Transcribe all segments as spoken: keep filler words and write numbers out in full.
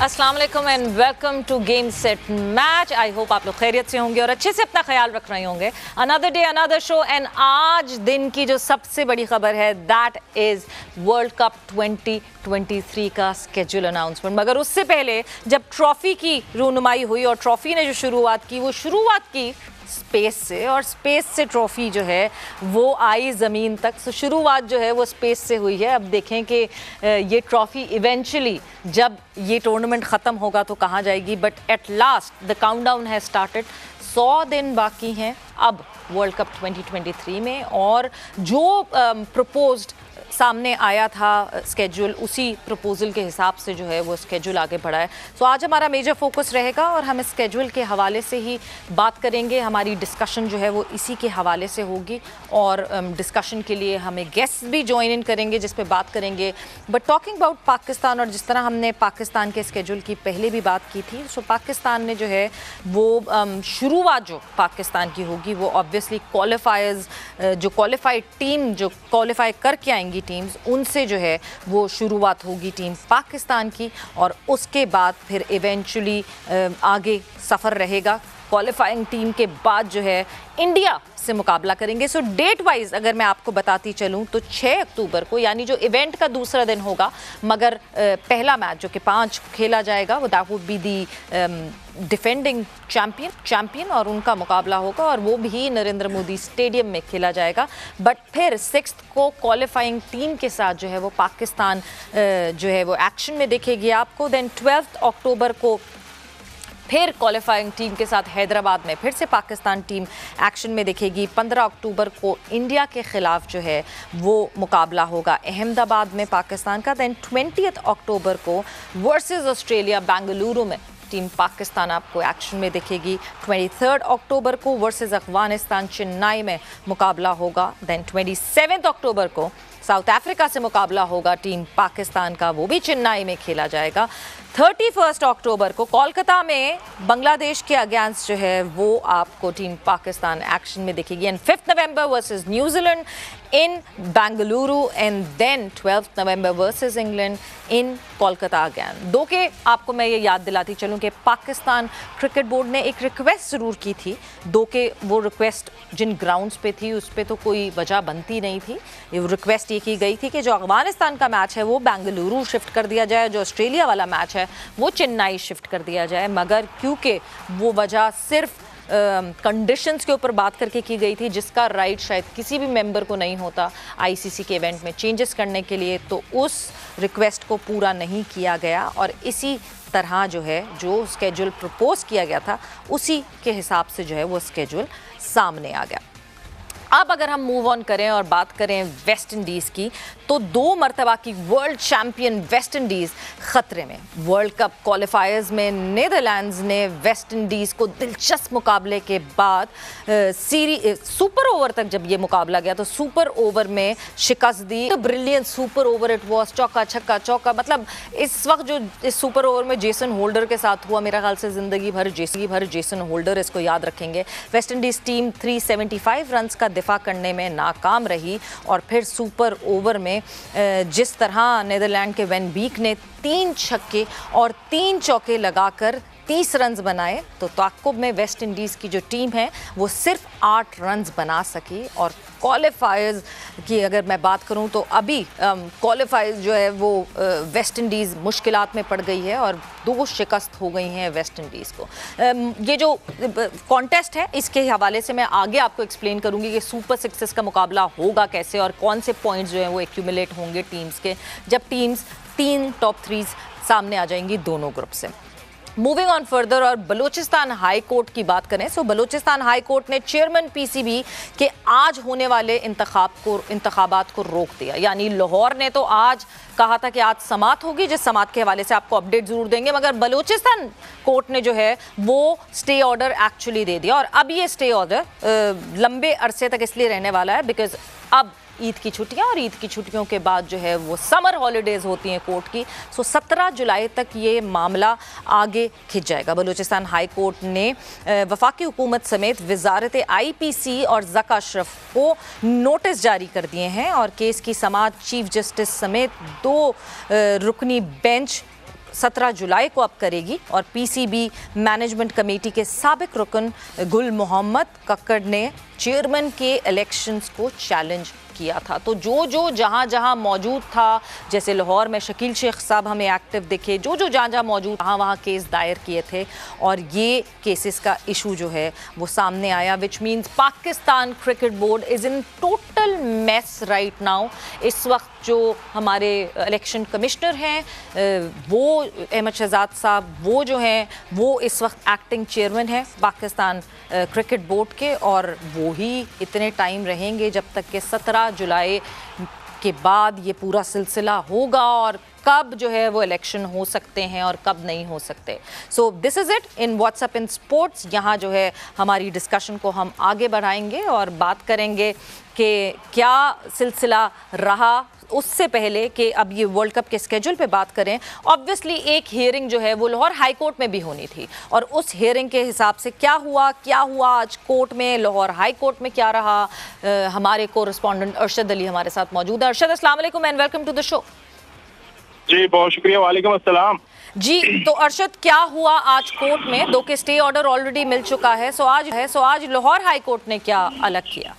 अस्सलाम वालेकुम and welcome to game set match. I hope आप लोग खैरियत से होंगे और अच्छे से अपना ख्याल रख रहे होंगे। Another day another show and आज दिन की जो सबसे बड़ी खबर है that is world cup twenty twenty three का स्केड्यूल अनाउंसमेंट। मगर उससे पहले जब ट्रॉफ़ी की रूनुमाई हुई और ट्रॉफ़ी ने जो शुरुआत की वो शुरुआत की स्पेस से और स्पेस से ट्रॉफ़ी जो है वो आई ज़मीन तक। सो शुरुआत जो है वो स्पेस से हुई है। अब देखें कि ये ट्रॉफ़ी इवेंचुअली जब ये टूर्नामेंट ख़त्म होगा तो कहाँ जाएगी, but at last the countdown has started. सौ दिन बाकी हैं अब world cup twenty twenty three में और जो प्रपोज्ड सामने आया था स्केड्यूल उसी प्रपोजल के हिसाब से जो है वो स्केड्यूल आगे बढ़ा है। सो आज हमारा मेजर फोकस रहेगा और हम स्केड्यूल के हवाले से ही बात करेंगे। हमारी डिस्कशन जो है वो इसी के हवाले से होगी और डिस्कशन के लिए हमें गेस्ट भी ज्वाइन इन करेंगे जिस पे बात करेंगे। बट टॉकिंग अबाउट पाकिस्तान और जिस तरह हमने पाकिस्तान के स्केड्यूल की पहले भी बात की थी, सो पाकिस्तान ने जो है वो शुरुआत जो पाकिस्तान की होगी वो ऑब्वियसली क्वालिफायर्स जो क्वालिफाइड टीम जो क्वालिफाई करके आएंगी टीम्स उनसे जो है वो शुरुआत होगी टीम पाकिस्तान की और उसके बाद फिर इवेंचुअली आगे सफ़र रहेगा। क्वालिफाइंग टीम के बाद जो है इंडिया से मुकाबला करेंगे। सो डेट वाइज अगर मैं आपको बताती चलूँ तो छः अक्टूबर को यानी जो इवेंट का दूसरा दिन होगा, मगर पहला मैच जो कि पाँच खेला जाएगा वो that would be the defending champion champion और उनका मुकाबला होगा और वो भी नरेंद्र मोदी स्टेडियम में खेला जाएगा। बट फिर सिक्स्थ को क्वालिफाइंग टीम के साथ जो है वो पाकिस्तान जो है वो एक्शन में देखेगी आपको। देन ट्वेल्थ अक्टूबर को फिर क्वालिफाइंग टीम के साथ हैदराबाद में फिर से पाकिस्तान टीम एक्शन में दिखेगी। पंद्रह अक्टूबर को इंडिया के ख़िलाफ़ जो है वो मुकाबला होगा अहमदाबाद में पाकिस्तान का। दैन ट्वेंटियथ अक्टूबर को वर्सेस ऑस्ट्रेलिया बेंगलुरु में टीम पाकिस्तान आपको एक्शन में दिखेगी। ट्वेंटी थर्ड अक्टूबर को वर्सेस अफगानिस्तान चेन्नई में मुकाबला होगा। दैन ट्वेंटी सेवन्थ अक्टूबर को साउथ अफ्रीका से मुकाबला होगा टीम पाकिस्तान का, वो भी चेन्नई में खेला जाएगा। थर्टी फर्स्ट अक्टूबर को कोलकाता में बांग्लादेश के अगेंस्ट जो है वो आपको टीम पाकिस्तान एक्शन में दिखेगी। And fifth November versus New Zealand in Bengaluru and then twelfth November versus England in Kolkata again. दो के आपको मैं ये याद दिलाती चलूँ कि पाकिस्तान क्रिकेट बोर्ड ने एक रिक्वेस्ट ज़रूर की थी। दो के वो रिक्वेस्ट जिन ग्राउंड्स पे थी उस पर तो कोई वजह बनती नहीं थी। ये रिक्वेस्ट ये की गई थी कि जो अफगानिस्तान का मैच है वो बेंगलुरु शिफ्ट कर दिया जाए, जो ऑस्ट्रेलिया वाला मैच है वो चेन्नई शिफ्ट कर दिया जाए। मगर क्योंकि वो वजह सिर्फ कंडीशंस uh, के ऊपर बात करके की गई थी जिसका राइट शायद किसी भी मेंबर को नहीं होता आईसीसी के इवेंट में चेंजेस करने के लिए, तो उस रिक्वेस्ट को पूरा नहीं किया गया और इसी तरह जो है जो स्केड्यूल प्रपोज किया गया था उसी के हिसाब से जो है वो स्केड्यूल सामने आ गया। अब अगर हम मूव ऑन करें और बात करें वेस्ट इंडीज़ की, तो दो मरतबा की वर्ल्ड चैम्पियन वेस्ट इंडीज़ ख़तरे में। वर्ल्ड कप क्वालिफायर्स में नीदरलैंड्स ने वेस्ट इंडीज़ को दिलचस्प मुकाबले के बाद सीरीज सुपर ओवर तक जब ये मुकाबला गया तो सुपर ओवर में शिकस्त दी। तो brilliant super over it was, चौका छक्का चौका। मतलब इस वक्त जो इस सुपर ओवर में जेसन होल्डर के साथ हुआ, मेरा ख्याल से ज़िंदगी भर जेसी भर जेसन होल्डर इसको याद रखेंगे। वेस्ट इंडीज़ टीम तीन सौ पचहत्तर रन्स का दिफा करने में नाकाम रही और फिर सुपर ओवर में जिस तरह नीदरलैंड के वेन बीक ने तीन छक्के और तीन चौके लगाकर तीस रन्स बनाए तो ताक़ुब में वेस्ट इंडीज़ की जो टीम है वो सिर्फ आठ रन्स बना सकी। और क्वालिफायर्स की अगर मैं बात करूं तो अभी क्वालिफायर्स जो है वो वेस्ट इंडीज़ मुश्किलात में पड़ गई है और दो शिकस्त हो गई हैं वेस्ट इंडीज़ को। ये जो कॉन्टेस्ट है इसके हवाले से मैं आगे आपको एक्सप्लेन करूंगी कि सुपर सिक्सेस का मुकाबला होगा कैसे और कौन से पॉइंट्स जो हैं वो एक्यूमुलेट होंगे टीम्स के जब टीम्स तीन टॉप थ्रीज सामने आ जाएंगी दोनों ग्रुप से। मूविंग ऑन फर्दर और बलूचिस्तान हाई कोर्ट की बात करें, सो बलूचिस्तान हाई कोर्ट ने चेयरमैन पीसीबी के आज होने वाले इंतखाब को इंतखाबात को रोक दिया। यानी लाहौर ने तो आज कहा था कि आज समात होगी, जिस समात के हवाले से आपको अपडेट ज़रूर देंगे, मगर बलूचिस्तान कोर्ट ने जो है वो स्टे ऑर्डर एक्चुअली दे दिया। और अब ये स्टे ऑर्डर लंबे अरसे तक इसलिए रहने वाला है बिकॉज अब ईद की छुट्टियां और ईद की छुट्टियों के बाद जो है वो समर हॉलीडेज़ होती हैं कोर्ट की। सो सत्रह जुलाई तक ये मामला आगे खिंच जाएगा। बलूचिस्तान हाई कोर्ट ने वफाकी हुकूमत समेत वजारत आई पी सी और ज़का अशरफ को नोटिस जारी कर दिए हैं और केस की समाअत चीफ जस्टिस समेत दो रुकनी बेंच सत्रह जुलाई को अब करेगी। और पीसीबी मैनेजमेंट कमेटी के साबिक रुकन गुल मोहम्मद कक्कड़ ने चेयरमैन के इलेक्शंस को चैलेंज किया था। तो जो जो जहां जहां मौजूद था, जैसे लाहौर में शकील शेख साहब हमें एक्टिव दिखे, जो जो जहां जहां मौजूद वहां वहां केस दायर किए थे और ये केसेस का इशू जो है वो सामने आया, which means Pakistan cricket board is in total mess right now. इस वक्त जो हमारे इलेक्शन कमिश्नर हैं वो अहमद शहजाद साहब, वो जो हैं वो इस वक्त एक्टिंग चेयरमैन है पाकिस्तान क्रिकेट बोर्ड के, और वो ही इतने टाइम रहेंगे जब तक कि सत्रह जुलाई के बाद ये पूरा सिलसिला होगा और कब जो है वो इलेक्शन हो सकते हैं और कब नहीं हो सकते। So this is it in WhatsApp in sports. यहाँ जो है हमारी डिस्कशन को हम आगे बढ़ाएंगे और बात करेंगे कि क्या सिलसिला रहा। उससे पहले कि अब ये वर्ल्ड कप के स्केड्यूल पे बात करें, ऑब्वियसली एक हियरिंग जो है वो लाहौर हाई कोर्ट में भी होनी थी और उस हियरिंग के हिसाब से क्या हुआ क्या हुआ आज कोर्ट में, लाहौर हाई कोर्ट में क्या रहा। आ, हमारे कोरेस्पॉन्डेंट अरशद अली हमारे साथ मौजूद है। अरशद, अस्सलाम वालेकुम and welcome to the show. जी बहुत शुक्रिया, वालेकुम अस्सलाम। जी तो अरशद, क्या हुआ आज कोर्ट में? दो के स्टे ऑर्डर ऑलरेडी मिल चुका है, सो आज है सो आज लाहौर हाई कोर्ट ने क्या अलग किया?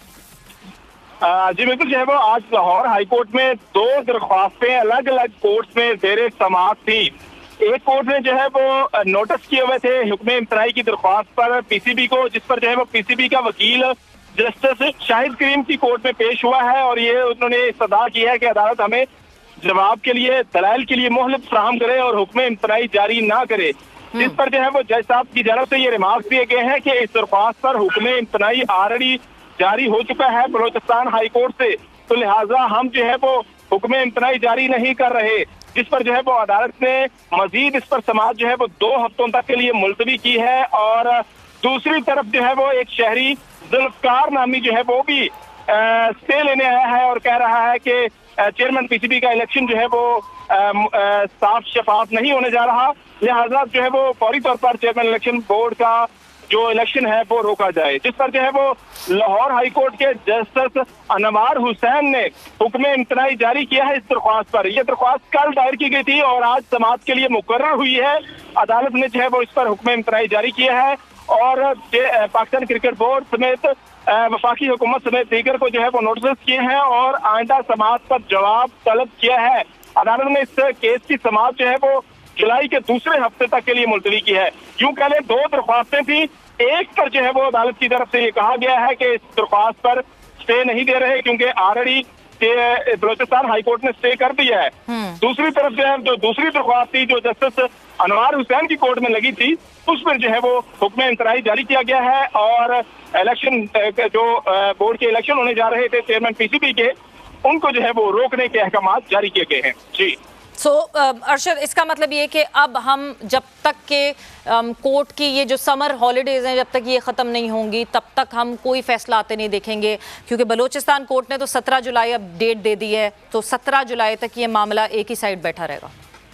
जी बिल्कुल, जो है वो आज लाहौर हाई कोर्ट में दो दरख्वास्तें अलग अलग कोर्ट में जेर समाअत थी। एक कोर्ट ने जो है वो नोटिस किए हुए थे हुक्म इम्तनाई की दरख्वास्त पर पीसीबी को, जिस पर जो है वो पीसीबी का वकील जस्टिस शाहिद करीम की कोर्ट में पेश हुआ है और ये उन्होंने इस्तदा की है कि अदालत हमें जवाब के लिए दलाइल के लिए मोहलत फराहम करे और हुक्म इम्तनाई जारी ना करे। जिस पर जो है वो जज साहब की जानब से ये रिमार्क दिए गए हैं कि इस दरख्वास्त पर हुक्म इम्तनाई ऑलरेडी जारी हो चुका है बलोचिस्तान हाई कोर्ट से, तो लिहाजा हम जो है वो हुक्म इम्तनाई जारी नहीं कर रहे। जिस पर जो है वो अदालत ने मजीद इस पर समाअत जो है वो दो हफ्तों तक के लिए मुलतवी की है। और दूसरी तरफ जो है वो एक शहरी जुल्फकार नामी जो है वो भी स्टे लेने आया है और कह रहा है कि चेयरमैन पीसीबी का इलेक्शन जो है वो आ, आ, साफ शफाफ नहीं होने जा रहा, लिहाजा जो है वो फौरी तौर पर चेयरमैन इलेक्शन बोर्ड का जो इलेक्शन है वो रोका जाए। जिस पर जो है वो लाहौर हाई कोर्ट के जस्टिस अनवार हुसैन ने हुक्म इम्तनाई जारी किया है इस दरख्वास्त पर। यह दरख्वास्त कल दायर की गई थी और आज समाअत के लिए मुकर्रर हुई है। अदालत ने जो है वो इस पर हुक्म इम्तनाई जारी किया है और पाकिस्तान क्रिकेट बोर्ड समेत वफाकी हुकूमत समेत दीगर को जो है वो नोटिस किए हैं और आइंदा समाअत पर जवाब तलब किया है। अदालत ने इस केस की समाअत जो है वो जुलाई के दूसरे हफ्ते तक के लिए मुलतवी की है। यूं कह लें दो दरख्वास्तें थी, एक पर जो है वो अदालत की तरफ से ये कहा गया है कि इस दरख्वास्त पर स्टे नहीं दे रहे क्योंकि ऑलरेडी बलोचिस्तान हाई कोर्ट ने स्टे कर दिया है। दूसरी तरफ जो है जो दूसरी दरख्वास्त थी जो जस्टिस अनवार हुसैन की कोर्ट में लगी थी, उस पर जो है वो हुक्म इम्तनाई जारी किया गया है और इलेक्शन जो बोर्ड के इलेक्शन होने जा रहे थे चेयरमैन पीसीबी के, उनको जो है वो रोकने के अहकाम जारी किए गए हैं। जी सो so, uh, अरशद, इसका मतलब ये कि अब हम जब तक के um, कोर्ट की ये जो समर हॉलीडेज हैं जब तक ये ख़त्म नहीं होंगी तब तक हम कोई फैसला आते नहीं देखेंगे, क्योंकि बलूचिस्तान कोर्ट ने तो सत्रह जुलाई अब डेट दे दी है, तो सत्रह जुलाई तक ये मामला एक ही साइड बैठा रहेगा।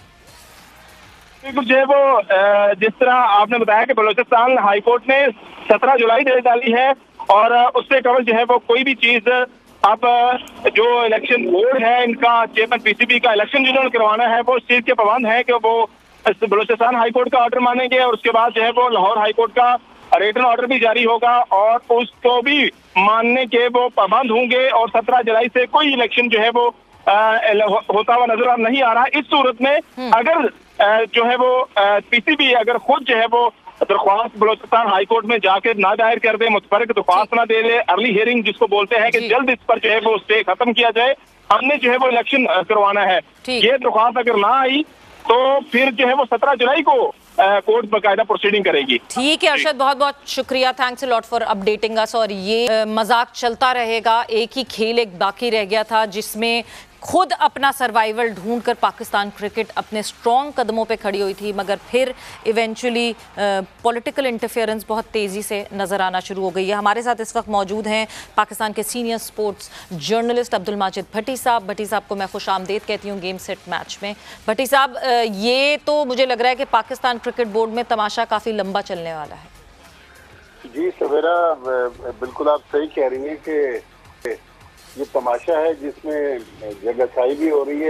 जो है वो जिस तरह आपने बताया कि बलूचिस्तान हाई कोर्ट ने सत्रह जुलाई डेट डाली है और उससे कबल जो है वो कोई भी चीज़ अब जो इलेक्शन बोर्ड है इनका चेयरमैन पीसीबी का इलेक्शन जिन्होंने करवाना है वो इस चीज के पाबंद है कि वो बलूचिस्तान हाई कोर्ट का ऑर्डर मानेंगे और उसके बाद जो है वो लाहौर हाई कोर्ट का रिटन ऑर्डर भी जारी होगा और उसको भी मानने के वो पाबंद होंगे और सत्रह जुलाई से कोई इलेक्शन जो है वो आ, होता हुआ नजर नहीं आ रहा। इस सूरत में अगर आ, जो है वो पीसीबी अगर खुद जो है वो दरख्वास्त बलूचिस्तान हाई कोर्ट में जाकर ना दायर कर दे, मुतफरक दरख्वास्त ना दे ले, अर्ली हियरिंग जिसको बोलते हैं कि जल्द इस पर जो है वो स्टे खत्म किया जाए, हमने जो है वो इलेक्शन करवाना है, ये दरख्वास्त अगर ना आई तो फिर जो है वो सत्रह जुलाई को कोर्ट बकायदा प्रोसीडिंग करेगी। ठीक है अरशद, बहुत बहुत शुक्रिया, thanks a lot for updating us. और ये मजाक चलता रहेगा, एक ही खेल एक बाकी रह गया था जिसमें खुद अपना सर्वाइवल ढूंढकर पाकिस्तान क्रिकेट अपने स्ट्रॉन्ग कदमों पे खड़ी हुई थी, मगर फिर इवेंचुअली पॉलिटिकल इंटरफेरेंस बहुत तेज़ी से नज़र आना शुरू हो गई है। हमारे साथ इस वक्त मौजूद हैं पाकिस्तान के senior sports journalist Abdul Majid Bhatti साहब। भट्टी साहब को मैं खुश आमदेद कहती हूँ गेम सेट मैच में। भट्टी साहब, ये तो मुझे लग रहा है कि पाकिस्तान क्रिकेट बोर्ड में तमाशा काफ़ी लंबा चलने वाला है। जी सवेरा, बिल्कुल आप सही कह रही हैं कि ये तमाशा है जिसमें जगहसाई भी हो रही है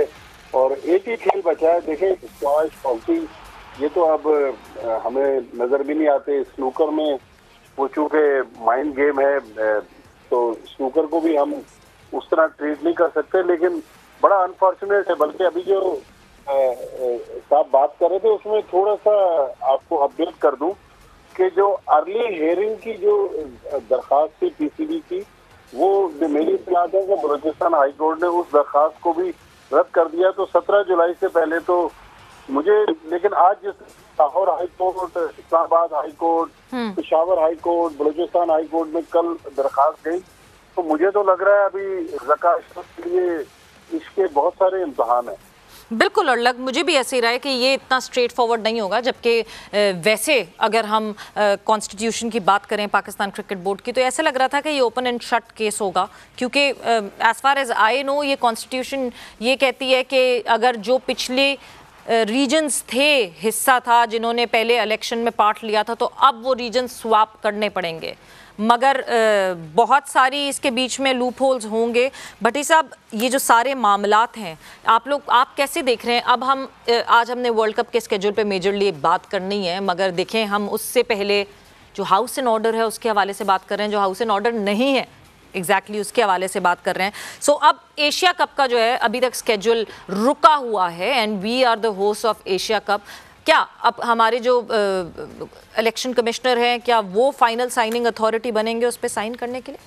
और एक ही खेल बचा है। देखें स्क्वैश, हॉकी ये तो अब हमें नजर भी नहीं आते। स्नूकर में वो चूंकि माइंड गेम है तो स्नूकर को भी हम उस तरह ट्रीट नहीं कर सकते, लेकिन बड़ा अनफॉर्चुनेट है। बल्कि अभी जो साहब बात कर रहे थे उसमें थोड़ा सा आपको अपडेट कर दूं कि जो अर्ली हियरिंग की जो दरखास्त थी पीसीबी की, वो मेरी इत्तला है कि बलूचिस्तान हाई कोर्ट ने उस दरखास्त को भी रद्द कर दिया। तो सत्रह जुलाई से पहले तो मुझे, लेकिन आज जिस Lahore high court, Islamabad high court, Peshawar high court, Balochistan high court में कल दरखास्त गई, तो मुझे तो लग रहा है अभी ज़का अशरफ के लिए इसके बहुत सारे इम्तहान हैं। बिल्कुल, और लग मुझे भी ऐसे ही रहा है कि ये इतना स्ट्रेट फॉरवर्ड नहीं होगा। जबकि वैसे अगर हम कॉन्स्टिट्यूशन की बात करें पाकिस्तान क्रिकेट बोर्ड की, तो ऐसा लग रहा था कि ये ओपन एंड शट केस होगा, क्योंकि as far as I know ये कॉन्स्टिट्यूशन ये कहती है कि अगर जो पिछले रीजन्स थे, हिस्सा था जिन्होंने पहले इलेक्शन में पार्ट लिया था, तो अब वो रीजन स्वैप करने पड़ेंगे। मगर बहुत सारी इसके बीच में लूप होल्स होंगे। भट्टी साहब, ये जो सारे मामलात हैं, आप लोग आप कैसे देख रहे हैं? अब हम आज हमने वर्ल्ड कप के स्केड्यूल पे मेजरली बात करनी है, मगर देखें हम उससे पहले जो हाउस एंड ऑर्डर है उसके हवाले से बात कर रहे हैं। जो हाउस एंड ऑर्डर नहीं है एग्जैक्टली exactly उसके हवाले से बात कर रहे हैं। सो so, अब एशिया कप का जो है अभी तक स्केड्यूल रुका हुआ है and we are the host of Asia cup. क्या अब हमारे जो इलेक्शन कमिश्नर हैं, क्या वो फाइनल साइनिंग अथॉरिटी बनेंगे उस पर साइन करने के लिए?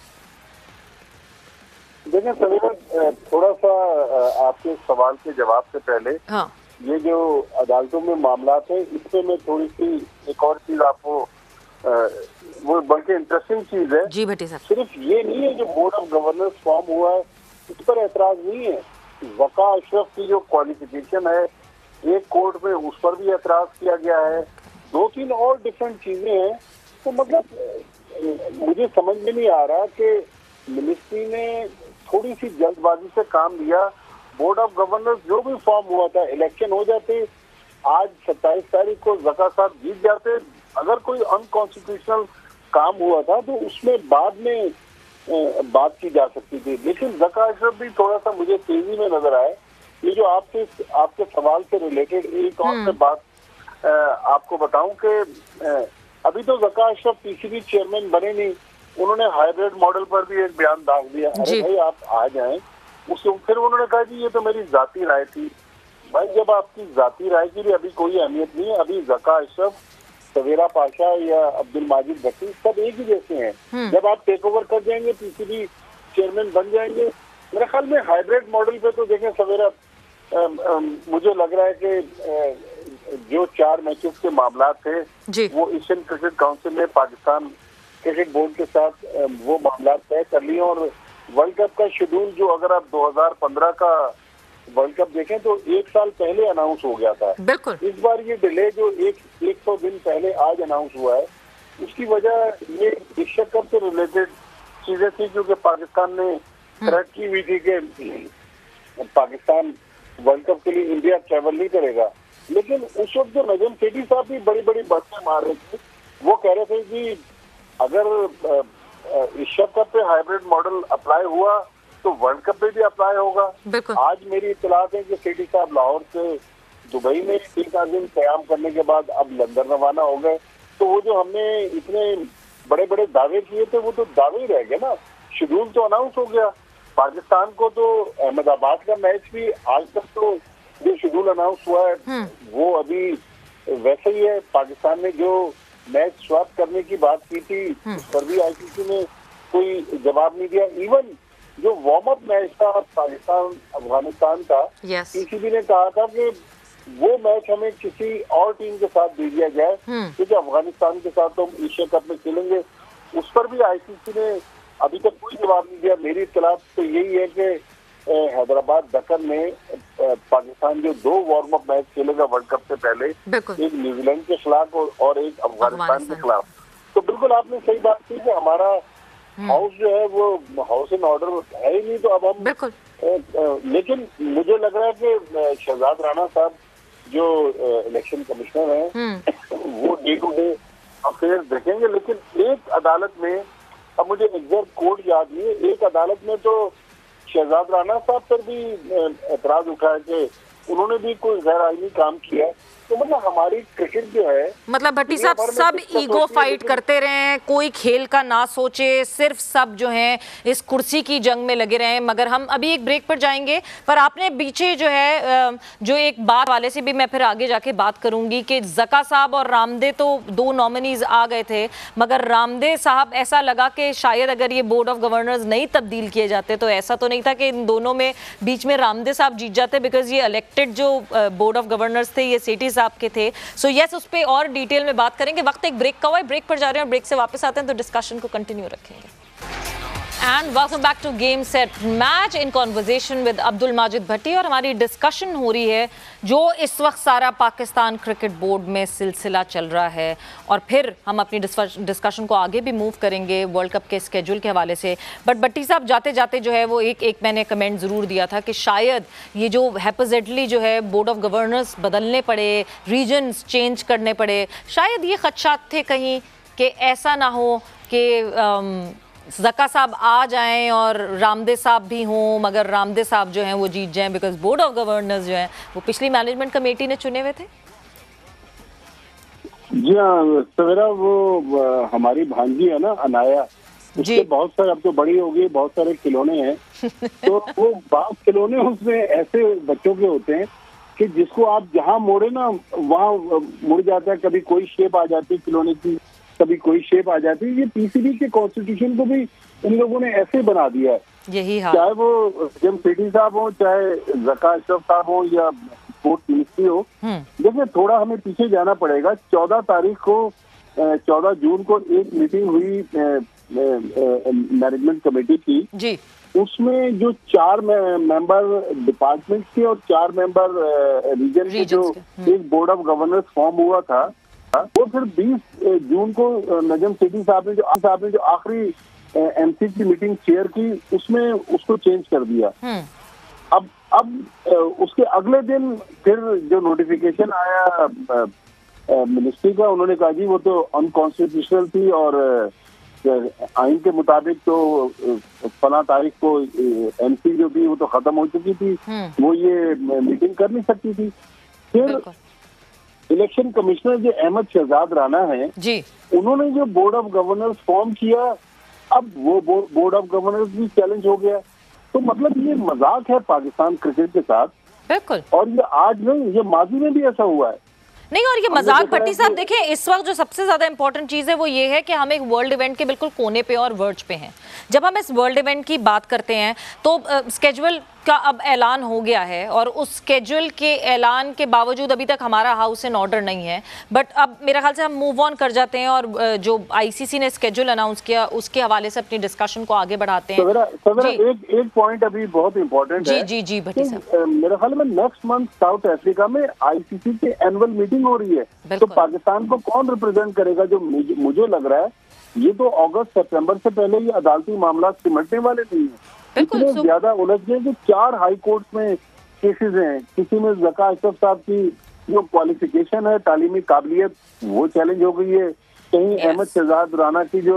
देखिए समीरा, थोड़ा सा आपके सवाल के जवाब से पहले, हाँ, ये जो अदालतों में मामला है इससे मैं थोड़ी सी एक और चीज आपको, वो बल्कि इंटरेस्टिंग चीज है जी भट्टी साहब, सिर्फ ये नहीं है जो बोर्ड ऑफ गवर्नर्स फॉर्म हुआ है उस पर एतराज नहीं है। ज़का अशरफ की जो क्वालिफिकेशन है एक कोर्ट में, उस पर भी एतराज किया गया है। दो तीन और डिफरेंट चीजें हैं। तो मतलब मुझे समझ में नहीं आ रहा कि मिनिस्ट्री ने थोड़ी सी जल्दबाजी से काम लिया। बोर्ड ऑफ गवर्नर्स जो भी फॉर्म हुआ था, इलेक्शन हो जाते, आज सत्ताईस तारीख को ज़का साहब जीत जाते। अगर कोई अनकॉन्स्टिट्यूशनल काम हुआ था तो उसमें बाद में बात की जा सकती थी। लेकिन ज़का अशरफ भी थोड़ा सा मुझे तेजी में नजर आए। ये जो आपके आपके सवाल से रिलेटेड एक और मैं बात आपको बताऊं कि अभी तो ज़का अशरफ पीसीबी चेयरमैन बने नहीं, उन्होंने हाइब्रिड मॉडल पर भी एक बयान दाग दिया, अरे भाई आप आ जाएं। उसके फिर उन्होंने कहा जी ये तो मेरी जाती राय थी। भाई जब आपकी जाती राय की भी अभी कोई अहमियत नहीं है। अभी ज़का अशरफ, सवेरा पाशा या अब्दुल माजिद भट्टी सब एक ही जैसे हैं। जब आप टेक ओवर कर जाएंगे, पीसीबी चेयरमैन बन जाएंगे, मेरे ख्याल में हाइब्रिड मॉडल पे तो देखें सवेरा, आ, आ, मुझे लग रहा है कि आ, जो चार मैचेस के मामला थे वो एशियन क्रिकेट काउंसिल ने पाकिस्तान क्रिकेट बोर्ड के साथ आ, वो मामला तय कर लिए। और वर्ल्ड कप का शेड्यूल जो अगर आप दो हजार पंद्रह का वर्ल्ड कप देखें तो एक साल पहले अनाउंस हो गया था। बिल्कुल। इस बार ये डिले जो एक एक सौ दिन पहले आज अनाउंस हुआ है, उसकी वजह ये एशिया कप से रिलेटेड चीजें थी, क्योंकि पाकिस्तान ने थ्रेट की हुई थी कि पाकिस्तान वर्ल्ड कप के लिए इंडिया ट्रेवल नहीं करेगा। लेकिन उस वक्त जो नजम सेठी साहब भी बड़ी बड़ी बातें मार रहे थे, वो कह रहे थे कि अगर एशिया कप पे हाइब्रिड मॉडल अप्लाई हुआ तो वर्ल्ड कप पे भी अप्लाई होगा। आज मेरी इत्तलात है कि सेठी साहब लाहौर से दुबई में तीन आठ दिन कयाम करने के बाद अब लंदन रवाना हो गए। तो वो जो हमने इतने बड़े बड़े दावे किए थे वो तो दावे ही रह गए ना। शेड्यूल तो अनाउंस हो गया। पाकिस्तान को तो अहमदाबाद का मैच भी आज तक तो जो शेड्यूल अनाउंस हुआ है वो अभी वैसे ही है। पाकिस्तान ने जो मैच स्वैप करने की बात की थी उस पर भी आईसीसी ने कोई जवाब नहीं दिया। इवन जो वार्म अप मैच था पाकिस्तान अफगानिस्तान का, पीसीबी ने कहा था कि वो मैच हमें किसी और टीम के साथ दे दिया जाए, क्योंकि अफगानिस्तान के साथ तो हम एशिया कप में खेलेंगे। उस पर भी आईसीसी ने अभी तक कोई जवाब नहीं दिया। मेरी इत्तलात तो यही है कि हैदराबाद दक्कन में पाकिस्तान जो दो वार्म अप मैच खेलेगा वर्ल्ड कप से पहले, एक न्यूजीलैंड के खिलाफ और एक अफगानिस्तान के खिलाफ। तो बिल्कुल आपने सही बात की कि हमारा हाउस जो है वो हाउस एंड ऑर्डर है ही नहीं। तो अब हम बिल्कुल आ, आ, लेकिन मुझे लग रहा है कि शहजाद राणा साहब जो इलेक्शन कमिश्नर हैं वो डे टू डे अफेयर देखेंगे। लेकिन एक अदालत में, अब मुझे एग्जैक्ट कोड याद नहीं है, एक अदालत में तो शहजाद राणा साहब पर भी एतराज उठा है कि उन्होंने भी कोई गैर आईनी काम किया। तो मतलब हमारी क्रिकेट जो है, मतलब भट्टी साहब सब ईगो फाइट करते रहे, कोई खेल का ना सोचे, सिर्फ सब जो है इस कुर्सी की जंग में लगे रहे। मगर हम अभी एक ब्रेक पर जाएंगे, पर आपने पीछे जो है जो एक बात वाले से भी मैं फिर आगे जाके बात करूंगी कि ज़का साहब और रामदे तो दो नॉमिनीज आ गए थे, मगर रामदे साहब ऐसा लगा कि शायद अगर ये बोर्ड ऑफ गवर्नर्स नहीं तब्दील किए जाते तो ऐसा तो नहीं था कि इन दोनों में बीच में रामदे साहब जीत जाते, बिकॉज ये इलेक्टेड जो बोर्ड ऑफ गवर्नर्स थे ये सेठी साहब के थे। सो so, यस yes, उस पर और डिटेल में बात करेंगे। वक्त एक ब्रेक का हुआ है, ब्रेक पर जा रहे हैं और ब्रेक से वापस आते हैं तो डिस्कशन को कंटिन्यू रखेंगे। And welcome back to game set match in conversation with Abdul Majid Bhatti. और हमारी डिस्कशन हो रही है जो इस वक्त सारा पाकिस्तान क्रिकेट बोर्ड में सिलसिला चल रहा है, और फिर हम अपनी डिस्कशन को आगे भी मूव करेंगे वर्ल्ड कप के स्केड्यूल के हवाले से। बट भट्टी साहब जाते जाते जो है वो एक एक मैंने कमेंट ज़रूर दिया था कि शायद ये जो हैपोजेटली जो है बोर्ड ऑफ गवर्नर्स बदलने पड़े, रीजन्स चेंज करने पड़े, शायद ये खदशात थे कहीं कि ऐसा ना हो कि ज़का साहब आ जाएं और रामदे साहब भी हों, मगर रामदे साहब जो हैं वो जीत जाएं बिकॉज बोर्ड ऑफ गवर्नर्स जो हैं वो पिछली मैनेजमेंट कमेटी ने चुने हुए थे। जी हाँ सवेरा, वो हमारी भांजी है ना अनाया, उसके बहुत सारे, अब तो बड़ी हो गई, बहुत सारे खिलौने हैं तो वो बात खिलौने उसमें ऐसे बच्चों के होते हैं कि जिसको आप जहाँ मोड़े ना वहाँ मुड़ जाता है। कभी कोई शेप आ जाती है खिलौने की, कभी कोई शेप आ जाती है। ये पीसीबी के कॉन्स्टिट्यूशन को भी इन लोगों ने ऐसे बना दिया है, यही हाल। चाहे वो जब सेठी साहब हो, चाहे ज़का अशरफ साहब हो या स्पोर्ट्स मिनिस्ट्री हो। देखिए थोड़ा हमें पीछे जाना पड़ेगा। चौदह तारीख को चौदह जून को एक मीटिंग हुई मैनेजमेंट कमेटी की जी। उसमें जो चार मेंबर डिपार्टमेंट के और चार मेंबर रीजन के जो एक बोर्ड ऑफ गवर्नर्स फॉर्म हुआ था, वो फिर बीस जून को नजम सेठी साहब ने जो साहब ने जो आखिरी एमसी की मीटिंग चेयर की, उसमें उसको चेंज कर दिया। अब अब उसके अगले दिन फिर जो नोटिफिकेशन आया मिनिस्ट्री का, उन्होंने कहा जी वो तो अनकॉन्स्टिट्यूशनल थी और आइन के मुताबिक तो फला तारीख को एमसी जो थी वो तो खत्म हो चुकी थी, वो ये मीटिंग कर नहीं सकती थी। फिर इलेक्शन कमिश्नर जो अहमद शहजाद राना है जी, उन्होंने जो बोर्ड ऑफ गवर्नर्स फॉर्म किया, अब वो बोर्ड ऑफ गवर्नर्स भी चैलेंज हो गया। तो मतलब ये मजाक है पाकिस्तान क्रिकेट के साथ। बिल्कुल। और ये आज नहीं, ये माजी में भी ऐसा हुआ है। नहीं, और ये मजाक भट्टी साहब देखिए, इस वक्त जो सबसे ज्यादा इंपॉर्टेंट चीज है वो ये है कि हम एक वर्ल्ड इवेंट के बिल्कुल कोने पे और वर्ज पे हैं। जब हम इस वर्ल्ड इवेंट की बात करते हैं तो स्केड्यूल का अब ऐलान हो गया है, और उस स्केड्यूल के ऐलान के बावजूद अभी तक हमारा हाउस इन ऑर्डर नहीं है। बट अब मेरे ख्याल से हम मूव ऑन कर जाते हैं और जो आईसीसी ने स्केड्यूल अनाउंस किया उसके हवाले से अपनी डिस्कशन को आगे बढ़ाते हैं। सवेरा, सवेरा, एक एक पॉइंट अभी बहुत इंपॉर्टेंट है। जी जी जी भट्टी साहब, मेरे ख्याल में नेक्स्ट मंथ साउथ अफ्रीका में आईसीसी की एनुअल मीटिंग हो रही है, तो पाकिस्तान को कौन रिप्रेजेंट करेगा? जो मुझे लग रहा है ये तो अगस्त सितंबर से पहले ये अदालती मामला सिमटने वाले नहीं है। इतने ज्यादा उलझ गए कि चार हाई कोर्ट में केसेस हैं। किसी में ज़का अशरफ साहब की जो क्वालिफिकेशन है, तालीमी काबिलियत, वो चैलेंज हो गई है। कहीं अहमद शहजाद राना की जो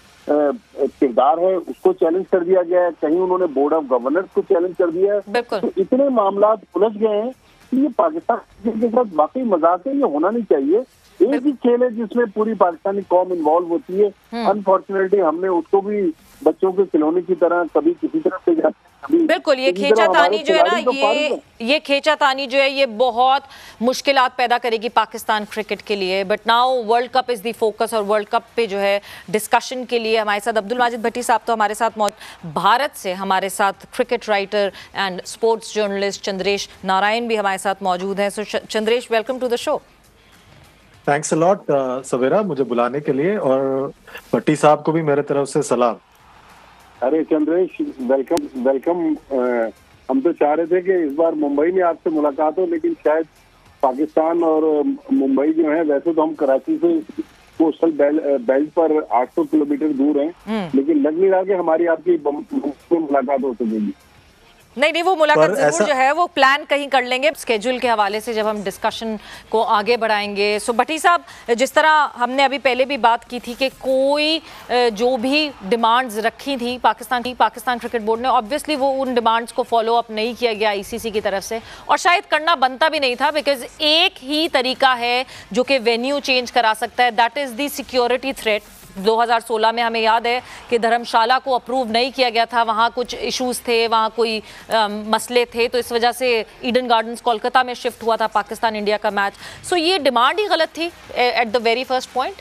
किरदार है उसको चैलेंज कर दिया गया है, कहीं उन्होंने बोर्ड ऑफ गवर्नर्स को चैलेंज कर दिया है। तो इतने मामला उलझ गए हैं कि ये पाकिस्तान के साथ वाकई मजाक है, ये होना नहीं चाहिए। एक ही खेल है जिसमें पूरी पाकिस्तानी कौम इन्वॉल्व होती है। अनफॉर्चुनेटली हमने उसको भी बच्चों के खिलौने की तरह कभी किसी तरफ से जाते। बिल्कुल, ये खींचातानी जो है ना, ये ये खींचातानी जो है ये बहुत मुश्किलात पैदा करेगी पाकिस्तान क्रिकेट के लिए। But now world cup is the focus, और वर्ल्ड कप पे जो है डिस्कशन के लिए हमारे साथ अब्दुल माजिद भट्टी साहब तो हमारे साथ मौजूद, भारत से हमारे साथ cricket writer and sports journalist Chandresh Narayan भी हमारे साथ मौजूद हैं। So Chandresh, welcome to the show. Thanks a lot Savera मुझे बुलाने के लिए, और भट्टी साहब को भी मेरे तरफ से सलाम। अरे चंद्रेश, वेलकम वेलकम। हम तो चाह रहे थे कि इस बार मुंबई में आपसे मुलाकात हो, लेकिन शायद पाकिस्तान और मुंबई जो है, वैसे तो हम कराची से कोस्टल बेल्ट पर आठ सौ किलोमीटर दूर हैं, लेकिन लग नहीं रहा कि हमारी आपकी मुलाकात हो सकेगी। नहीं नहीं वो मुलाकात जरूर जो है वो प्लान कहीं कर लेंगे स्केड्यूल के हवाले से जब हम डिस्कशन को आगे बढ़ाएंगे। सो भट्टी साहब, जिस तरह हमने अभी पहले भी बात की थी कि कोई जो भी डिमांड्स रखी थी पाकिस्तान की पाकिस्तान क्रिकेट बोर्ड ने, ऑब्वियसली वो उन डिमांड्स को फॉलो अप नहीं किया गया आईसीसी की तरफ से, और शायद करना बनता भी नहीं था, बिकॉज एक ही तरीका है जो कि वेन्यू चेंज करा सकता है, that is the security threat. दो हज़ार सोलह में हमें याद है कि धर्मशाला को अप्रूव नहीं किया गया था, वहाँ कुछ इश्यूज थे, वहाँ कोई आ, मसले थे, तो इस वजह से ईडन गार्डन्स कोलकाता में शिफ्ट हुआ था पाकिस्तान इंडिया का मैच। सो ये डिमांड ही गलत थी at the very first point.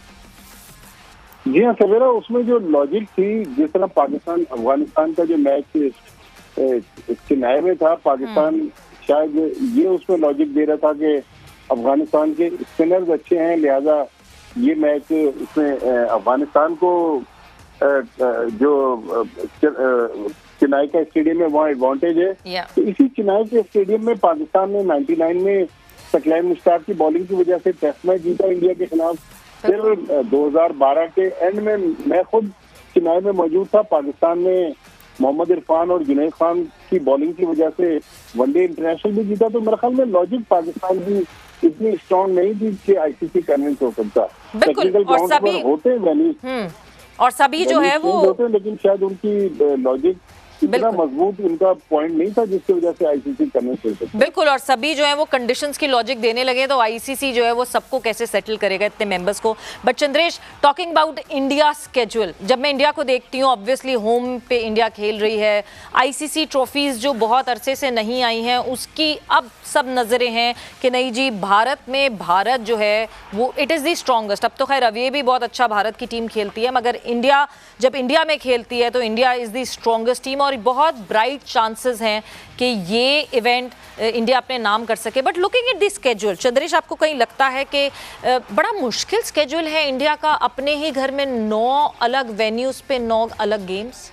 जी हाँ सवेरा, उसमें जो लॉजिक थी, जिस तरह पाकिस्तान अफगानिस्तान का जो मैच चेन्नई में था, पाकिस्तान शायद ये उसमें लॉजिक दे रहा था कि अफगानिस्तान के स्पिनर्स अच्छे हैं, लिहाजा ये मैच उसमें अफगानिस्तान को जो चेन्नई का स्टेडियम है वहाँ एडवांटेज है। yeah. तो इसी चेन्नई के स्टेडियम में पाकिस्तान ने निन्यानवे में सकलैन मुश्ताक की बॉलिंग की वजह से टेस्ट मैच जीता इंडिया के खिलाफ। फिर दो हज़ार बारह के एंड में मैं खुद चेन्नई में मौजूद था, पाकिस्तान ने मोहम्मद इरफान और जुनैद खान की बॉलिंग की वजह से वनडे इंटरनेशनल भी जीता। तो मेरे ख्याल में लॉजिक पाकिस्तान की इतनी स्ट्रॉन्ग नहीं थी कि आईसीसी कन्विंस हो सकता। टेक्निकल ग्राउंड पर होते हैं वेन्यूज और सभी जो है वो होते हैं, लेकिन शायद उनकी लॉजिक इतना मजबूत उनका पॉइंट नहीं था जिसकी वजह से आईसीसी करने से सकता। बिल्कुल, और सभी जो है वो कंडीशंस की लॉजिक देने लगे, तो आईसीसी जो है वो सबको कैसे सेटल करेगा इतने मेंबर्स को। But Chandresh, talking about India schedule, जब मैं इंडिया को देखती हूँ, ऑब्वियसली होम पे इंडिया खेल रही है, आईसीसी ट्रॉफीज जो बहुत अरसे से नहीं आई हैं उसकी अब सब नजरें हैं कि नहीं जी भारत में, भारत जो है वो इट इज़ दी स्ट्रॉन्गेस्ट। अब तो खैर अब ये भी बहुत अच्छा भारत की टीम खेलती है, मगर इंडिया जब इंडिया में खेलती है तो India is the strongest team और बहुत ब्राइट चांसेस हैं कि ये इवेंट इंडिया अपने नाम कर सके। But looking at the schedule, Chandresh, आपको कहीं लगता है कि बड़ा मुश्किल स्केड्यूल है इंडिया का, अपने ही घर में नौ अलग वेन्यूज पे नौ अलग गेम्स?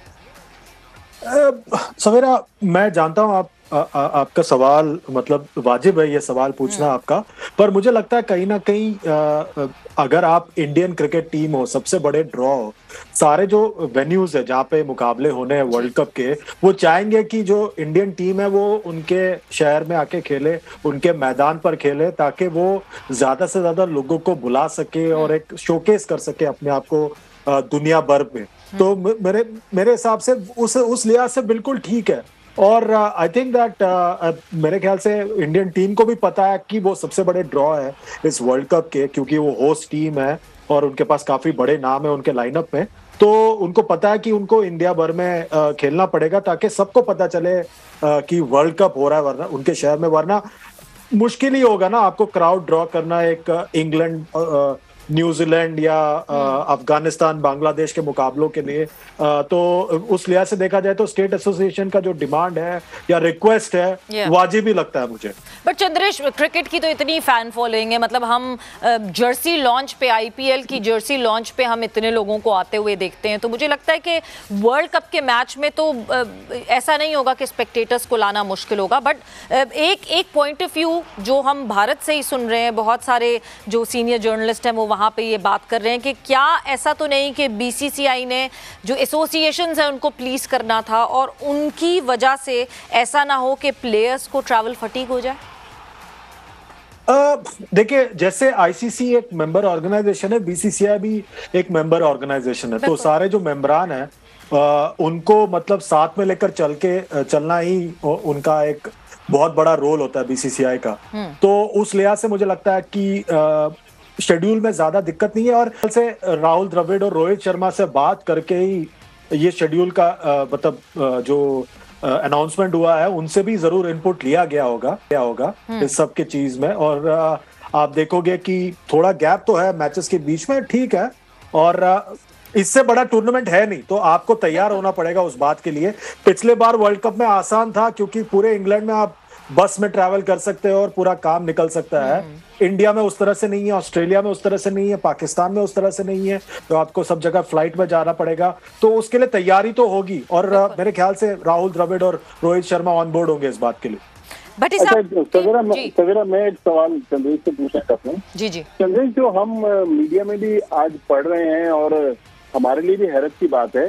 सवेरा, मैं जानता हूं आप आ, आ, आपका सवाल मतलब वाजिब है ये सवाल पूछना आपका, पर मुझे लगता है कहीं ना कहीं आ, अगर आप इंडियन क्रिकेट टीम हो, सबसे बड़े ड्रॉ हो, सारे जो वेन्यूज है जहाँ पे मुकाबले होने हैं वर्ल्ड कप के, वो चाहेंगे कि जो इंडियन टीम है वो उनके शहर में आके खेले, उनके मैदान पर खेले, ताकि वो ज्यादा से ज्यादा लोगों को बुला सके और एक शोकेस कर सके अपने आप को दुनिया भर में। तो मेरे मेरे हिसाब से उस उस लिहाज से बिल्कुल ठीक है। और आई थिंक दैट मेरे ख्याल से इंडियन टीम को भी पता है कि वो सबसे बड़े ड्रॉ है इस वर्ल्ड कप के, क्योंकि वो होस्ट टीम है और उनके पास काफी बड़े नाम है उनके लाइनअप में। तो उनको पता है कि उनको इंडिया भर में uh, खेलना पड़ेगा ताकि सबको पता चले uh, कि वर्ल्ड कप हो रहा है, वरना उनके शहर में, वरना मुश्किल ही होगा ना आपको क्राउड ड्रॉ करना एक इंग्लैंड, न्यूजीलैंड या अफगानिस्तान, बांग्लादेश के मुकाबलों के लिए। तो उस लिहाज से देखा जाए तो स्टेट एसोसिएशन का जो डिमांड है या रिक्वेस्ट है yeah. वाजिब ही लगता है मुझे। बट चंद्रेश, क्रिकेट की तो इतनी फैन फॉलोइंग है, मतलब हम जर्सी लॉन्च पे, आईपीएल की जर्सी लॉन्च पे हम इतने लोगों को आते हुए देखते हैं, तो मुझे लगता है कि वर्ल्ड कप के मैच में तो ऐसा नहीं होगा कि स्पेक्टेटर्स को लाना मुश्किल होगा। बट एक एक पॉइंट ऑफ व्यू जो हम भारत से ही सुन रहे हैं, बहुत सारे जो सीनियर जर्नलिस्ट हैं वो वहाँ पे ये बात कर रहे हैं कि क्या ऐसा तो नहीं कि बीसीसीआई ने जो एसोसिएशंस हैं उनको प्लीज करना था और उनकी वजह से ऐसा ना हो कि प्लेयर्स को ट्रैवल फटीग हो जाए? देखिए, जैसे आईसीसी एक मेंबर ऑर्गेनाइजेशन है, बीसीसीआई भी एक मेंबर ऑर्गेनाइजेशन है, तो सारे जो मेंबरान हैं उनको मतलब साथ में लेकर चल के चलना ही उनका एक बहुत बड़ा रोल होता है बीसीसीआई का। तो उस लिहाज से मुझे लगता है कि शेड्यूल में ज्यादा दिक्कत नहीं है। और से राहुल द्रविड़ और रोहित शर्मा से बात करके ही ये शेड्यूल का मतलब जो अनाउंसमेंट हुआ है उनसे भी जरूर इनपुट लिया गया होगा क्या होगा इस सब के चीज में। और आप देखोगे कि थोड़ा गैप तो है मैचेस के बीच में, ठीक है, और इससे बड़ा टूर्नामेंट है नहीं, तो आपको तैयार होना पड़ेगा उस बात के लिए। पिछले बार वर्ल्ड कप में आसान था क्योंकि पूरे इंग्लैंड में आप बस में ट्रैवल कर सकते हो और पूरा काम निकल सकता है। इंडिया में उस तरह से नहीं है, ऑस्ट्रेलिया में उस तरह से नहीं है, पाकिस्तान में उस तरह से नहीं है, तो आपको सब जगह फ्लाइट में जाना पड़ेगा। तो उसके लिए तैयारी तो होगी और मेरे ख्याल से राहुल द्रविड़ और रोहित शर्मा ऑन बोर्ड होंगे इस बात के लिए। सवेरा सवेरा मैं एक सवाल चंद्रेश से पूछना चाहता हूँ। जी जी चंद्रेश, जो हम मीडिया में भी आज पढ़ रहे हैं और हमारे लिए भी हैरत की बात है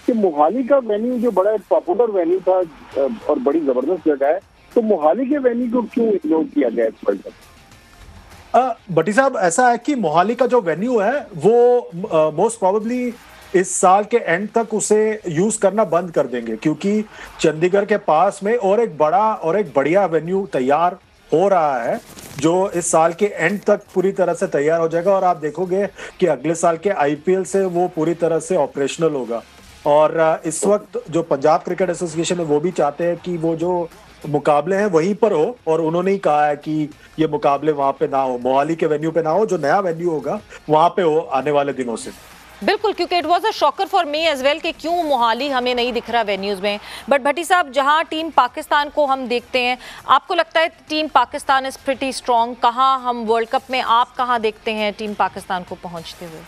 कि मोहाली का वेन्यू जो बड़ा पॉपुलर वेन्यू था और बड़ी जबरदस्त जगह है, तो मोहाली के वेन्यू को क्यों इग्नोर किया गया इस वर्ल्ड कप? भट्टी साहब, ऐसा है कि मोहाली का जो वेन्यू है वो मोस्ट प्रोबेबली इस साल के एंड तक उसे यूज करना बंद कर देंगे, क्योंकि चंडीगढ़ के पास में और एक बड़ा और एक बढ़िया वेन्यू तैयार हो रहा है जो इस साल के एंड तक पूरी तरह से तैयार हो जाएगा। और आप देखोगे कि अगले साल के आईपीएल से वो पूरी तरह से ऑपरेशनल होगा। और इस वक्त जो पंजाब क्रिकेट एसोसिएशन है वो भी चाहते हैं कि वो जो मुकाबले हैं वहीं पर हो, और उन्होंने ही कहा है कि ये मुकाबले वहां पे ना हो, मोहाली के वेन्यू पे ना हो, जो नया वेन्यू होगा वहां पे हो आने वाले दिनों से। बिल्कुल, क्योंकि it was a shocker for me as well कि क्यों मोहाली हमें नहीं दिख रहा वेन्यूज में। बट भट्टी साहब, जहां टीम पाकिस्तान को हम देखते हैं, आपको लगता है team Pakistan is pretty strong? कहां हम वर्ल्ड कप में, आप कहां देखते हैं टीम पाकिस्तान को पहुंचते हुए?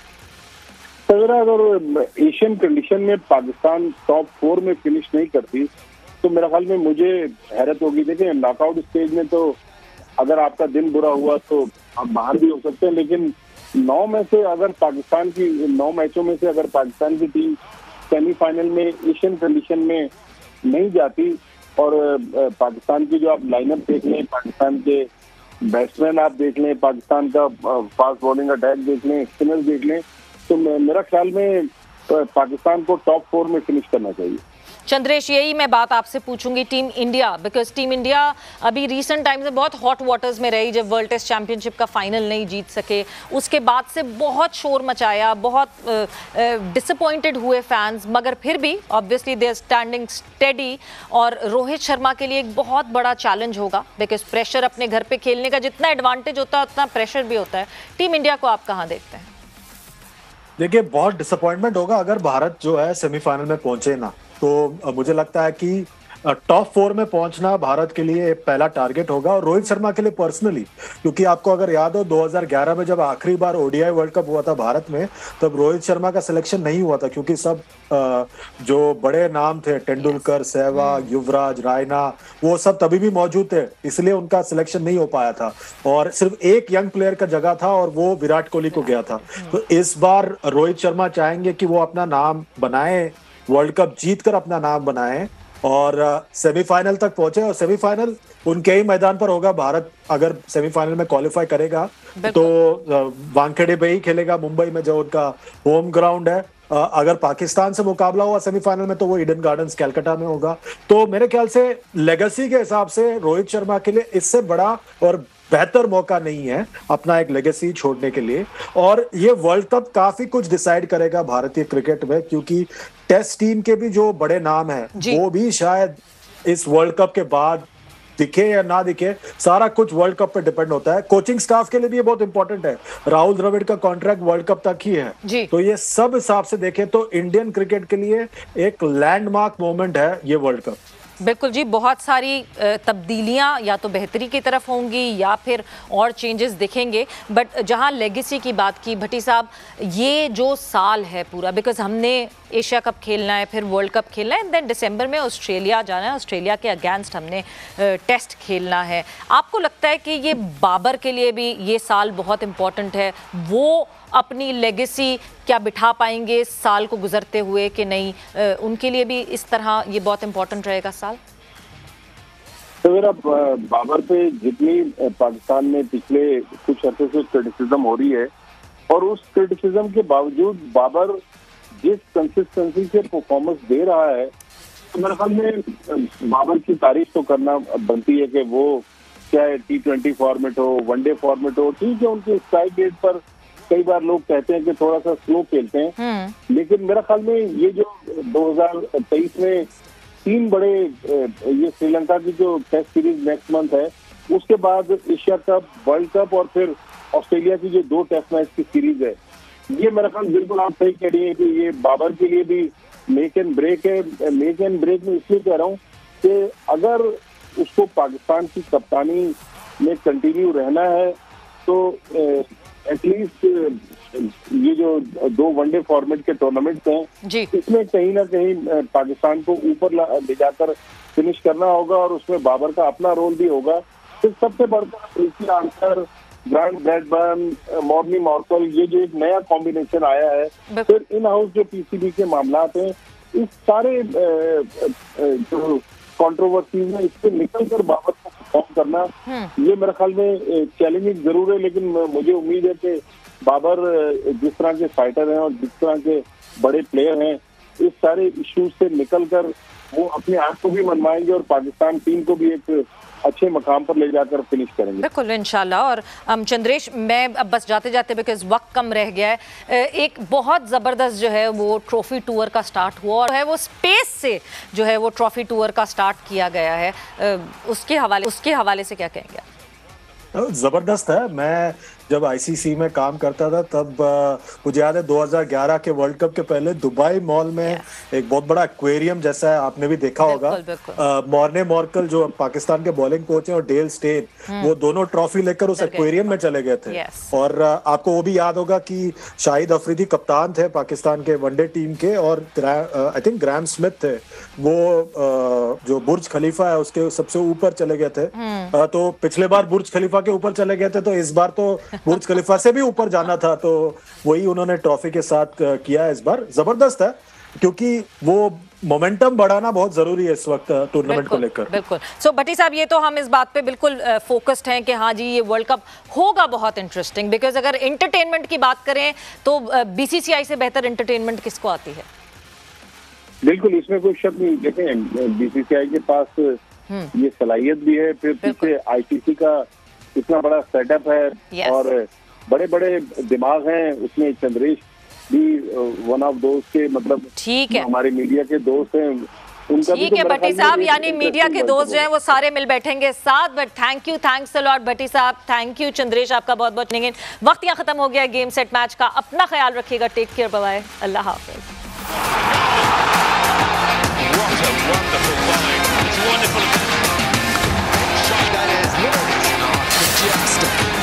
अगर अगर एशियन कंडीशन में पाकिस्तान टॉप फोर में फिनिश नहीं करती तो मेरा ख्याल में मुझे हैरत होगी। देखिए, नॉकआउट स्टेज में तो अगर आपका दिन बुरा हुआ तो आप बाहर भी हो सकते हैं, लेकिन नौ में से अगर पाकिस्तान की नौ मैचों में से अगर पाकिस्तान की टीम सेमीफाइनल में एशियन कंडीशन में नहीं जाती, और पाकिस्तान की जो आप लाइनअप देख लें, पाकिस्तान के बैट्समैन आप देख लें, पाकिस्तान का फास्ट बॉलिंग अटैक देख लें, स्पिनर देख लें, तो मेरा ख्याल में पाकिस्तान को टॉप फोर में फिनिश करना चाहिए। चंद्रेश, यही मैं बात आपसे पूछूंगी team India, because team India अभी रिसेंट टाइम्स में बहुत हॉट वाटर्स में रही जब वर्ल्ड टेस्ट चैंपियनशिप का फाइनल नहीं जीत सके। उसके बाद से बहुत शोर मचाया, बहुत डिसअपॉइंटेड हुए फैंस, मगर फिर भी obviously they are standing steady. और रोहित शर्मा के लिए एक बहुत बड़ा चैलेंज होगा, बिकॉज प्रेशर अपने घर पे खेलने का जितना एडवांटेज होता है उतना प्रेशर भी होता है। टीम इंडिया को आप कहाँ देखते हैं? देखिए, बहुत डिसअपॉइंटमेंट होगा अगर भारत जो है सेमीफाइनल में पहुंचे ना, तो मुझे लगता है कि टॉप फोर में पहुंचना भारत के लिए पहला टारगेट होगा। और रोहित शर्मा के लिए पर्सनली, क्योंकि आपको अगर याद हो दो हज़ार ग्यारह में जब आखिरी बार ओडीआई वर्ल्ड कप हुआ था भारत में, तब रोहित शर्मा का सिलेक्शन नहीं हुआ था, क्योंकि सब जो बड़े नाम थे, तेंदुलकर, सहवाग, युवराज, रायना, वो सब तभी भी मौजूद थे, इसलिए उनका सिलेक्शन नहीं हो पाया था। और सिर्फ एक यंग प्लेयर का जगह था और वो विराट कोहली को गया था। तो इस बार रोहित शर्मा चाहेंगे कि वो अपना नाम बनाए, वर्ल्ड कप जीत कर अपना नाम बनाए और सेमीफाइनल तक पहुंचे। और सेमीफाइनल उनके ही मैदान पर होगा। भारत अगर सेमीफाइनल में क्वालिफाई करेगा तो वानखेड़े पे ही खेलेगा, मुंबई में जो उनका होम ग्राउंड है। अगर पाकिस्तान से मुकाबला हुआ सेमीफाइनल में तो वो ईडन गार्डन्स कलकत्ता में होगा। तो मेरे ख्याल से लेगेसी के हिसाब से रोहित शर्मा के लिए इससे बड़ा और बेहतर मौका नहीं है अपना एक लेगेसी छोड़ने के लिए। और ये वर्ल्ड कप काफी कुछ डिसाइड करेगा भारतीय क्रिकेट में, क्योंकि टेस्ट टीम के भी जो बड़े नाम हैं वो भी शायद इस वर्ल्ड कप के बाद दिखे या ना दिखे, सारा कुछ वर्ल्ड कप पे डिपेंड होता है। कोचिंग स्टाफ के लिए भी ये बहुत इंपॉर्टेंट है। राहुल द्रविड़ का कॉन्ट्रैक्ट वर्ल्ड कप तक ही है, तो ये सब हिसाब से देखें तो इंडियन क्रिकेट के लिए एक लैंडमार्क मोमेंट है ये वर्ल्ड कप। बिल्कुल जी, बहुत सारी तब्दीलियां या तो बेहतरी की तरफ होंगी या फिर और चेंजेस दिखेंगे। बट जहां लेगेसी की बात की भट्टी साहब, ये जो साल है पूरा, बिकॉज हमने एशिया कप खेलना है, फिर वर्ल्ड कप खेलना है, देन दिसंबर में ऑस्ट्रेलिया जाना है, ऑस्ट्रेलिया के अगेंस्ट हमने टेस्ट खेलना है। आपको लगता है कि ये बाबर के लिए भी ये साल बहुत इम्पोर्टेंट है? वो अपनी लेगेसी क्या बिठा पाएंगे इस साल को गुजरते हुए कि नहीं? उनके लिए भी इस तरह ये बहुत इम्पोर्टेंट रहेगा साल? तो मेरा बाबर पे जितनी पाकिस्तान में पिछले कुछ अर्से से क्रिटिसिज्म हो रही है, और उस क्रिटिसिज्म के बावजूद बाबर जिस कंसिस्टेंसी से परफॉर्मेंस दे रहा है, तो मेरे ख्याल में बाबर की तारीफ तो करना बनती है कि वो चाहे टी ट्वेंटी फॉर्मेट हो, वनडे फॉर्मेट हो, ठीक है उनके स्ट्राइक रेट पर कई बार लोग कहते हैं कि थोड़ा सा स्लो खेलते हैं, लेकिन मेरा ख्याल में ये जो दो हज़ार तेईस में तीन बड़े ये श्रीलंका की जो टेस्ट सीरीज नेक्स्ट मंथ है, उसके बाद एशिया कप, वर्ल्ड कप और फिर ऑस्ट्रेलिया की जो दो टेस्ट मैच की सीरीज है, ये मेरा ख्याल बिल्कुल आप सही कह रही है कि ये बाबर के लिए भी मेक एंड ब्रेक है। मेक एंड ब्रेक में इसलिए कह रहा हूँ कि अगर उसको पाकिस्तान की कप्तानी में कंटिन्यू रहना है तो एटलीस्ट ये जो दो वनडे फॉर्मेट के टूर्नामेंट्स हैं, इसमें कहीं ना कहीं पाकिस्तान को ऊपर ले जाकर फिनिश करना होगा और उसमें बाबर का अपना रोल भी होगा। फिर सबसे बढ़कर इसकी answer Grant Bradburn, Morne Morkel, ये जो एक नया कॉम्बिनेशन आया है, फिर इन हाउस जो पीसीबी के मामलात हैं, इस सारे जो कंट्रोवर्सीज है इससे निकल कर बाबर को परफॉर्म करना, ये मेरे ख्याल में चैलेंजिंग जरूर है, लेकिन मुझे उम्मीद है कि बाबर जिस तरह के फाइटर हैं और जिस तरह के बड़े प्लेयर हैं, इस सारे इश्यूज से निकल कर वो अपने आप को भी मनवाएंगे और पाकिस्तान टीम को भी एक अच्छे मकाम पर ले जाकर फिनिश करेंगे। बिल्कुल इंशाल्लाह। और um, चंद्रेश, मैं अब बस जाते जाते बिकॉज वक्त कम रह गया है, एक बहुत ज़बरदस्त जो है वो ट्रॉफी टूर का स्टार्ट हुआ और है वो स्पेस से जो है वो ट्रॉफी टूर का स्टार्ट किया गया है, उसके हवाले उसके हवाले से क्या कहेंगे? ज़बरदस्त है। मैं जब आईसीसी में काम करता था तब मुझे याद है दो हज़ार ग्यारह के वर्ल्ड कप के पहले दुबई मॉल में yes. एक बहुत बड़ा एक्वेरियम जैसा है, आपने भी देखा होगा। मॉर्ने मॉर्कल जो पाकिस्तान के बॉलिंग कोच हैं और डेल स्टेन, वो दोनों ट्रॉफी लेकर उस एक्वेरियम में चले गए थे। yes. और आपको वो भी याद होगा कि शाहिद अफरीदी कप्तान थे पाकिस्तान के वनडे टीम के, और आई थिंक ग्राहम स्मिथ थे, वो जो बुर्ज खलीफा है उसके सबसे ऊपर चले गए थे। तो पिछले बार बुर्ज खलीफा के ऊपर चले गए थे, तो इस बार तो बुर्ज खलीफा से भी ऊपर जाना था, तो वही उन्होंने ट्रॉफी के साथ किया है इस बार। जबरदस्त है, क्योंकि वो मोमेंटम बढ़ाना बहुत जरूरी है इस वक्त टूर्नामेंट को लेकर। बिल्कुल। सो भट्टी साहब, ये तो हम इस बात पे बिल्कुल फोकस्ड हैं कि हाँ जी ये वर्ल्ड कप होगा बहुत इंटरेस्टिंग, बिकॉज अगर एंटरटेनमेंट की बात करें तो बीसीसीआई से बेहतर एंटरटेनमेंट किसको आती है? बिल्कुल, इसमें कोई शक नहीं। देखें, बीसीसीआई के पास ये सलाहियत भी है, फिर पीछे आईसीसी का इतना बड़ा सेटअप है yes. और बड़े बड़े दिमाग हैं उसमें। चंद्रेश भी वन ऑफ दोस्त के, मतलब ठीक है, हमारे मीडिया के दोस्त हैं, उनका ठीक है भट्टी साहब, यानी मीडिया के दोस्त जो हैं वो सारे मिल बैठेंगे साथ। But thank you, thanks a lot Bhatti साहब, थैंक यू चंद्रेश, आपका बहुत बहुत नहीं। वक्त यहाँ खत्म हो गया गेम सेट मैच का। अपना ख्याल रखिएगा, take care, bye bye, Allah हाफिज। Wonderful. It's wonderful. Shot that is, no, it's not. Majestic.